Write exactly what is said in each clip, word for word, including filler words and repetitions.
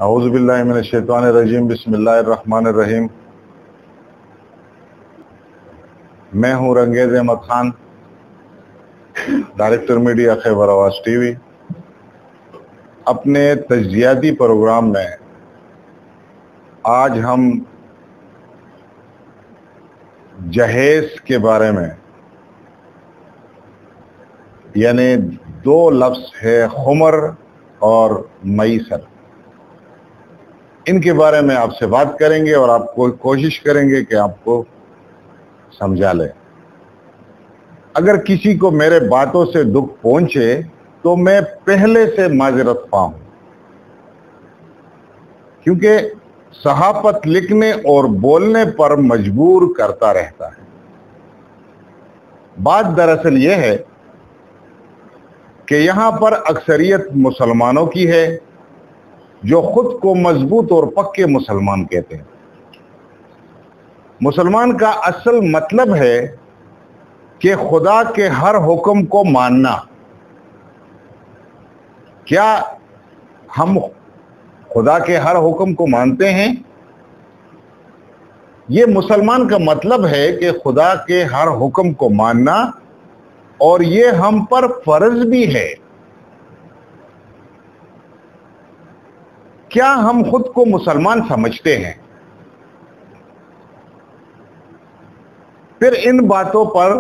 औज़ुबिल्लाहि मिनश्शैतानिर्रजीम बिस्मिल्लाहिर्रहमानिर्रहीम। मैं हूं Rangez Ahmad Khan, director media Khyber Awaz TV. अपने तज्ज़ियाती प्रोग्राम में आज हम जहेज़ के बारे में, यानी दो लफ्ज़ है खुमर और मईसर, इनके बारे में आपसे बात करेंगे और आपको कोशिश करेंगे कि आपको समझा ले। अगर किसी को मेरे बातों से दुख पहुंचे तो मैं पहले से माजरत पाऊं, क्योंकि सहाफत लिखने और बोलने पर मजबूर करता रहता है। बात दरअसल यह है कि यहां पर अक्सरियत मुसलमानों की है जो खुद को मजबूत और पक्के मुसलमान कहते हैं। मुसलमान का असल मतलब है कि खुदा के हर हुक्म को मानना। क्या हम खुदा के हर हुक्म को मानते हैं? यह मुसलमान का मतलब है कि खुदा के हर हुक्म को मानना, और यह हम पर फर्ज भी है। क्या हम खुद को मुसलमान समझते हैं? फिर इन बातों पर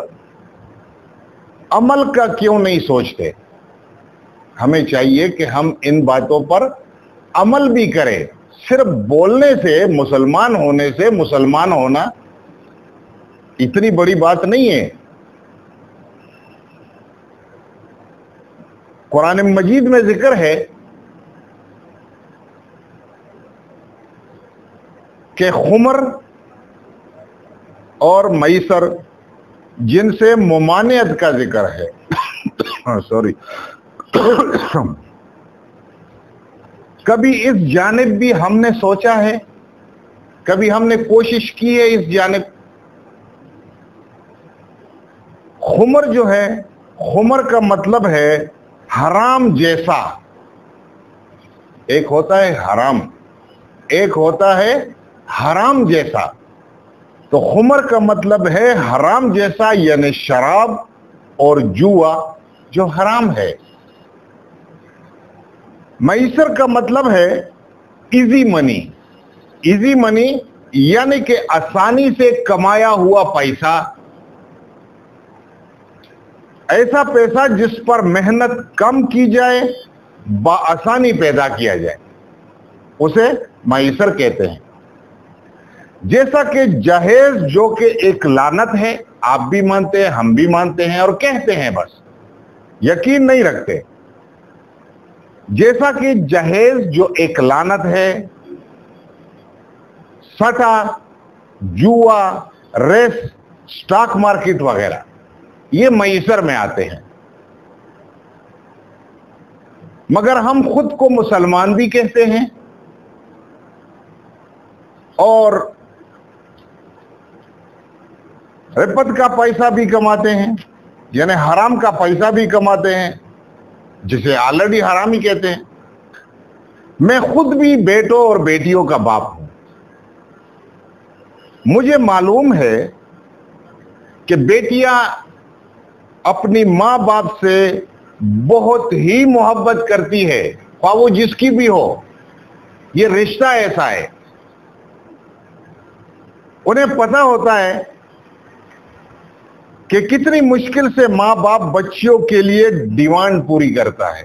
अमल का क्यों नहीं सोचते? हमें चाहिए कि हम इन बातों पर अमल भी करें। सिर्फ बोलने से, मुसलमान होने से मुसलमान होना इतनी बड़ी बात नहीं है। कुरान मजीद में जिक्र है कि खुमर और मईसर, जिनसे मुमानियत का जिक्र है सॉरी कभी इस जानिब भी हमने सोचा है? कभी हमने कोशिश की है इस जानिब? खुमर जो है, खुमर का मतलब है हराम जैसा। एक होता है हराम, एक होता है हराम जैसा। तो खुमर का मतलब है हराम जैसा, यानी शराब और जुआ जो हराम है। मईसर का मतलब है इजी मनी। इजी मनी यानी कि आसानी से कमाया हुआ पैसा, ऐसा पैसा जिस पर मेहनत कम की जाए, बाआसानी पैदा किया जाए, उसे मईसर कहते हैं। जैसा कि जहेज जो कि एक लानत है, आप भी मानते हैं, हम भी मानते हैं और कहते हैं, बस यकीन नहीं रखते। जैसा कि जहेज जो एक लानत है, सटा, जुआ, रेस, स्टॉक मार्केट वगैरह, ये मईसर में आते हैं। मगर हम खुद को मुसलमान भी कहते हैं और रिपत का पैसा भी कमाते हैं, यानी हराम का पैसा भी कमाते हैं, जिसे ऑलरेडी हराम ही कहते हैं। मैं खुद भी बेटों और बेटियों का बाप हूं। मुझे मालूम है कि बेटियां अपनी मां बाप से बहुत ही मोहब्बत करती है, ख्वाह वो जिसकी भी हो। ये रिश्ता ऐसा है। उन्हें पता होता है कि कितनी मुश्किल से मां बाप बच्चियों के लिए डिमांड पूरी करता है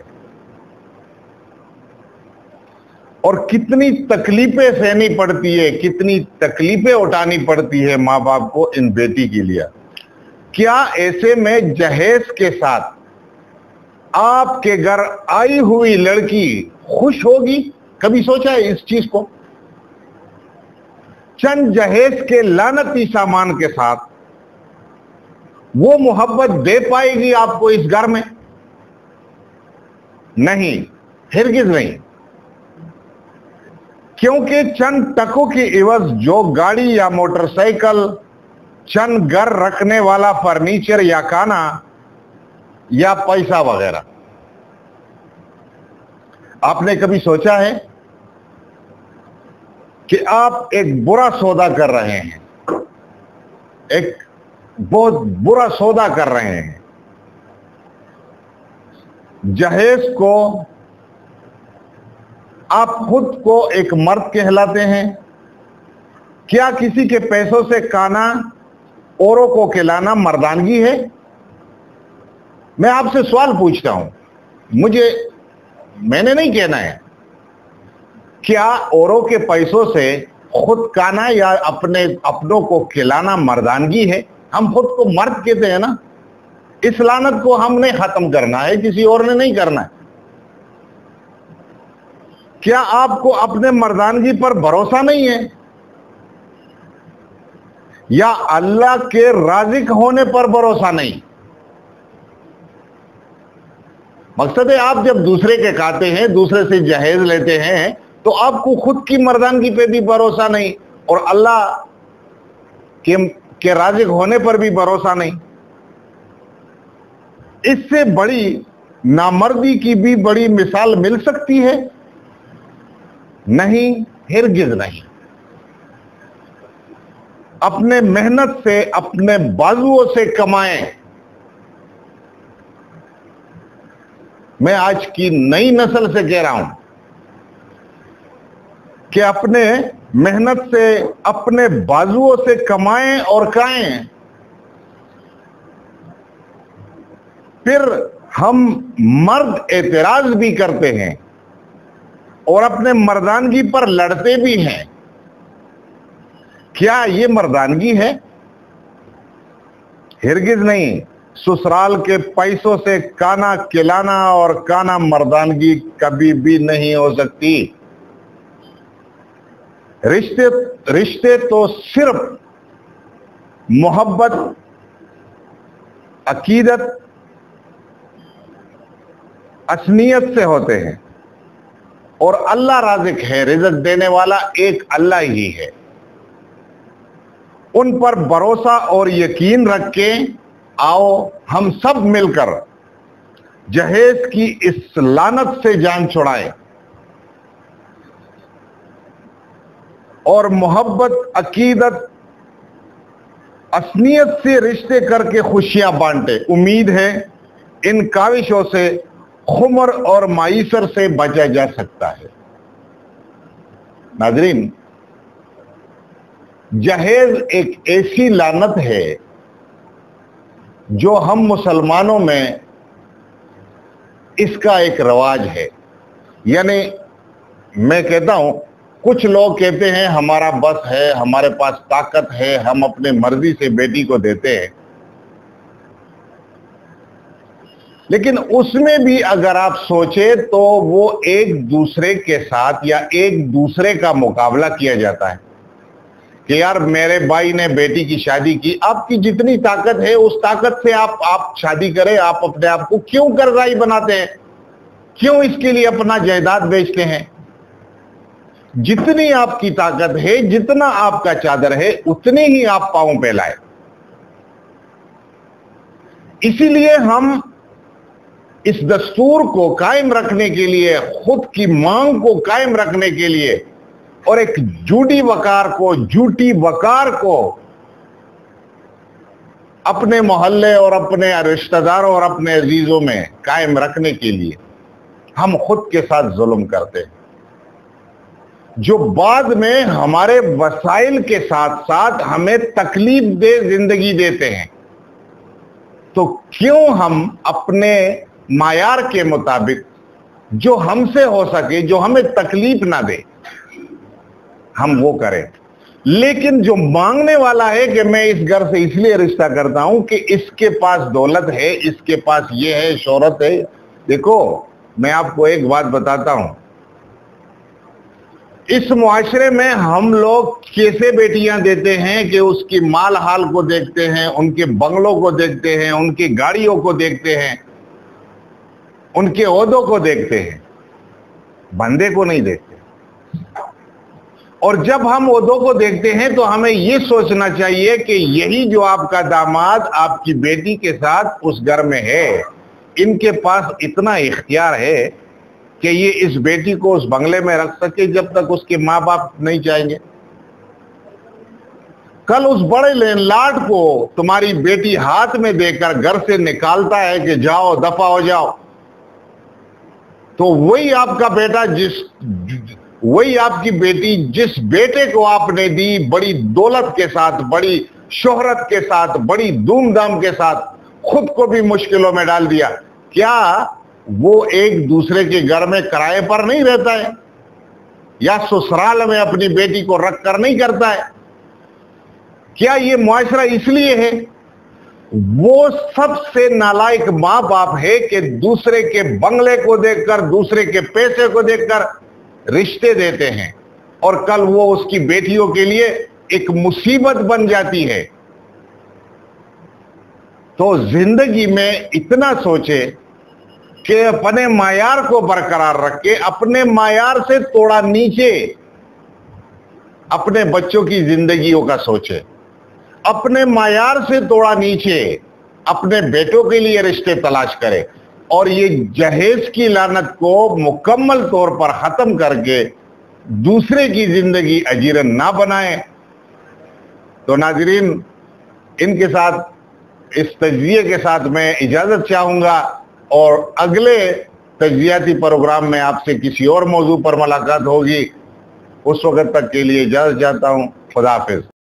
और कितनी तकलीफें सहनी पड़ती है, कितनी तकलीफें उठानी पड़ती है मां बाप को इन बेटी के लिए। क्या ऐसे में जहेज के साथ आपके घर आई हुई लड़की खुश होगी? कभी सोचा है इस चीज को? चंद जहेज के लानती सामान के साथ वो मोहब्बत दे पाएगी आपको इस घर में? नहीं, हिरगिज नहीं। क्योंकि चंद टकों की इवज जो गाड़ी या मोटरसाइकिल, चंद घर रखने वाला फर्नीचर या खाना या पैसा वगैरह, आपने कभी सोचा है कि आप एक बुरा सौदा कर रहे हैं, एक बहुत बुरा सौदा कर रहे हैं। जहेज को आप खुद को एक मर्द कहलाते हैं। क्या किसी के पैसों से खाना औरों को खिलाना मर्दानगी है? मैं आपसे सवाल पूछता हूं, मुझे मैंने नहीं कहना है। क्या औरों के पैसों से खुद खाना या अपने अपनों को खिलाना मर्दानगी है? हम खुद को मर्द कहते हैं ना। इस लानत को हमने खत्म करना है, किसी और ने नहीं करना है। क्या आपको अपने मर्दानगी पर भरोसा नहीं है, या अल्लाह के राज़िक होने पर भरोसा नहीं? मकसद है, आप जब दूसरे के खाते हैं, दूसरे से जहेज लेते हैं, तो आपको खुद की मर्दानगी पे भी भरोसा नहीं और अल्लाह के, के राज़िक होने पर भी भरोसा नहीं। इससे बड़ी नामर्दी की भी बड़ी मिसाल मिल सकती है? नहीं, हिरगिज़ नहीं। अपने मेहनत से, अपने बाजुओं से कमाएं। मैं आज की नई नस्ल से कह रहा हूं कि अपने मेहनत से, अपने बाजुओं से कमाएं और खाएं। फिर हम मर्द एतराज भी करते हैं और अपने मर्दानगी पर लड़ते भी हैं। क्या ये मर्दानगी है? हिरगिज नहीं। ससुराल के पैसों से खाना खिलाना और खाना मर्दानगी कभी भी नहीं हो सकती। रिश्ते रिश्ते तो सिर्फ मोहब्बत, अकीदत, असनियत से होते हैं और अल्लाह राज़िक है, रिज़्क़ देने वाला एक अल्लाह ही है। उन पर भरोसा और यकीन रख के आओ हम सब मिलकर जहेज की इस लानत से जान छुड़ाएं और मोहब्बत, अकीदत, असनियत से रिश्ते करके खुशियां बांटे। उम्मीद है इन काविशों से खुमर और मायूसर से बचा जा सकता है। नाज़रीन, जहेज एक ऐसी लानत है जो हम मुसलमानों में इसका एक रवाज है। यानी मैं कहता हूं, कुछ लोग कहते हैं हमारा बस है, हमारे पास ताकत है, हम अपने मर्जी से बेटी को देते हैं। लेकिन उसमें भी अगर आप सोचे तो वो एक दूसरे के साथ या एक दूसरे का मुकाबला किया जाता है कि यार मेरे भाई ने बेटी की शादी की, आपकी जितनी ताकत है उस ताकत से आप आप शादी करें। आप अपने आप को क्यों कर्जाई बनाते हैं? क्यों इसके लिए अपना जायदाद बेचते हैं? जितनी आपकी ताकत है, जितना आपका चादर है, उतने ही आप पांव फैलाए। इसीलिए हम इस दस्तूर को कायम रखने के लिए, खुद की मांग को कायम रखने के लिए और एक झूठी वकार को, झूठी वकार को अपने मोहल्ले और अपने रिश्तेदारों और अपने अजीजों में कायम रखने के लिए हम खुद के साथ जुल्म करते हैं, जो बाद में हमारे वसाइल के साथ साथ हमें तकलीफ दे जिंदगी देते हैं। तो क्यों हम अपने मायार के मुताबिक जो हमसे हो सके, जो हमें तकलीफ ना दे, हम वो करें। लेकिन जो मांगने वाला है कि मैं इस घर से इसलिए रिश्ता करता हूं कि इसके पास दौलत है, इसके पास ये है, शोहरत है। देखो, मैं आपको एक बात बताता हूं, इस मुआशरे में हम लोग कैसे बेटियां देते हैं कि उसकी माल हाल को देखते हैं, उनके बंगलों को देखते हैं, उनकी गाड़ियों को देखते हैं, उनके ओहदों को देखते हैं, बंदे को नहीं देखते। और जब हम ओहदों को देखते हैं तो हमें यह सोचना चाहिए कि यही जो आपका दामाद आपकी बेटी के साथ उस घर में है, इनके पास इतना इख्तियार है कि ये इस बेटी को उस बंगले में रख सके जब तक उसके माँ बाप नहीं चाहेंगे। कल उस बड़े लैंडलॉर्ड को तुम्हारी बेटी हाथ में देकर घर से निकालता है कि जाओ दफा हो जाओ, तो वही आपका बेटा जिस वही आपकी बेटी जिस बेटे को आपने दी बड़ी दौलत के साथ, बड़ी शोहरत के साथ, बड़ी धूमधाम के साथ, खुद को भी मुश्किलों में डाल दिया, क्या वो एक दूसरे के घर में किराए पर नहीं रहता है या ससुराल में अपनी बेटी को रख कर नहीं करता है? क्या ये मुआशरा इसलिए है? वो सबसे नालायक मां बाप है कि दूसरे के बंगले को देखकर, दूसरे के पैसे को देखकर रिश्ते देते हैं और कल वो उसकी बेटियों के लिए एक मुसीबत बन जाती है। तो जिंदगी में इतना सोचे कि अपने मायार को बरकरार रखे, अपने मायार से थोड़ा नीचे अपने बच्चों की जिंदगियों का सोचे, अपने मायार से थोड़ा नीचे अपने बेटों के लिए रिश्ते तलाश करे और ये जहेज की लानत को मुकम्मल तौर पर खत्म करके दूसरे की जिंदगी अजीरन ना बनाए। तो नाजरीन, इनके साथ इस तज्जिए के साथ मैं इजाजत चाहूंगा और अगले तज्जियाती प्रोग्राम में आपसे किसी और मौजू पर मुलाकात होगी। उस वक्त तक के लिए इजाजत चाहता हूं। खुदा हाफिज।